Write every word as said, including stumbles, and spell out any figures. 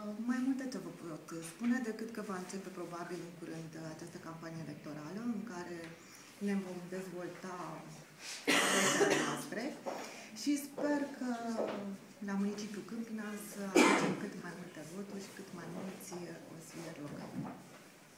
mai multe ce vă pot spune decât că va începe probabil în curând această campanie electorală în care ne vom dezvolta proiectele noastre și sper că la municipiul Câmpina să aducem cât mai multe voturi și cât mai mulți consilieri locali.